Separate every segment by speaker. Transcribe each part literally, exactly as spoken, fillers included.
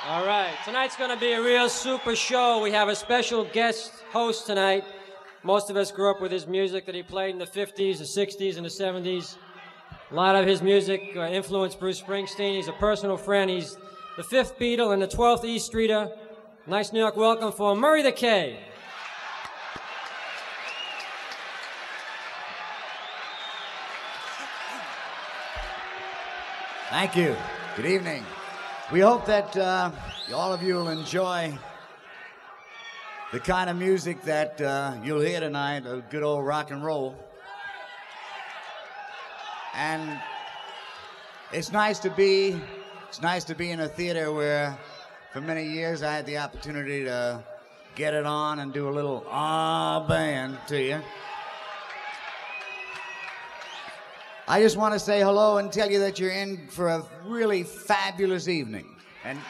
Speaker 1: All right, tonight's going to be a real super show. We have a special guest host tonight. Most of us grew up with his music that he played in the fifties, the sixties, and the seventies. A lot of his music uh, influenced Bruce Springsteen. He's a personal friend. He's the fifth Beatle and the twelfth E Streeter. Nice New York welcome for Murray the K.
Speaker 2: Thank you. Good evening. We hope that uh, all of you will enjoy the kind of music that uh, you'll hear tonight, a good old rock and roll. And it's nice to be, it's nice to be in a theater where for many years I had the opportunity to get it on and do a little ah band to you. I just want to say hello and tell you that you're in for a really fabulous evening. And,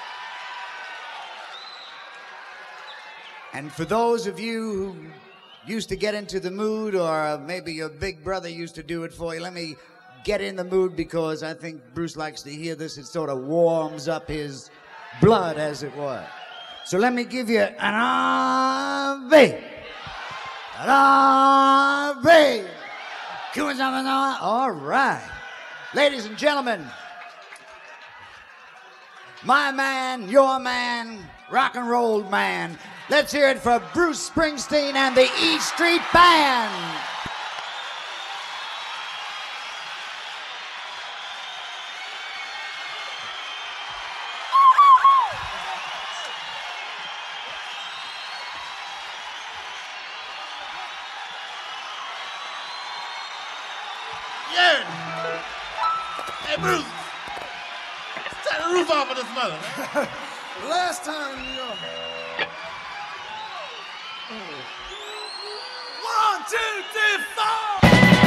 Speaker 2: and for those of you who used to get into the mood, or maybe your big brother used to do it for you, let me get in the mood, because I think Bruce likes to hear this. It sort of warms up his blood, as it were. So let me give you an Ave. An Ave. All right. Ladies and gentlemen, my man, your man, rock and roll man. Let's hear it for Bruce Springsteen and the E Street Band.
Speaker 3: Hey, Bruce, take the roof off of this mother, man.
Speaker 4: Last time in New York. One, two, three, four.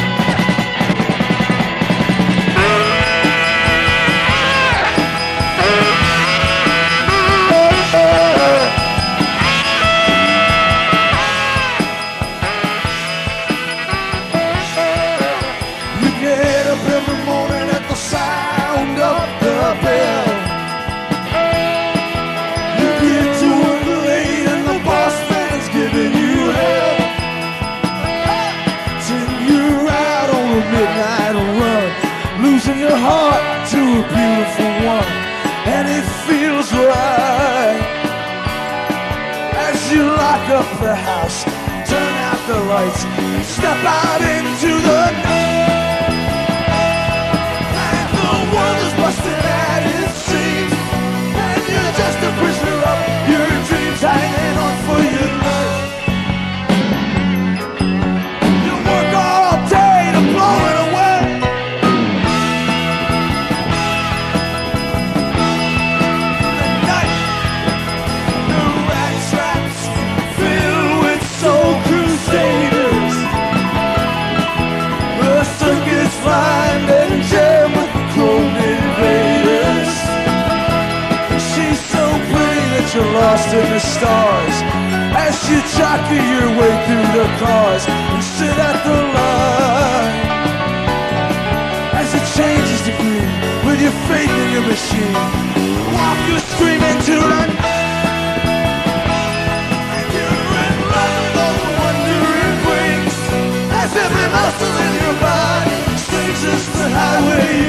Speaker 5: Your heart to a beautiful one, and it feels right as you lock up the house, turn out the lights, step out into the night, and the world is busted at its seams, and you're just a prisoner of your dreams, hanging on for your life. You work all day to blow it away. You're lost in the stars as you jockey your way through the cars and sit at the line as it changes to green with your faith in your machine. Walk you screaming to the night, and you're in love with all the wandering wings as every muscle in your body sings us the highway.